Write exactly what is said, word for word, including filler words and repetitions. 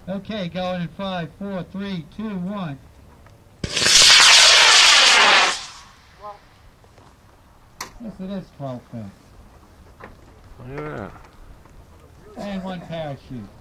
Okay, going in five, four, three, two, one. Yes, it is twelve pins. Look at that. And one parachute.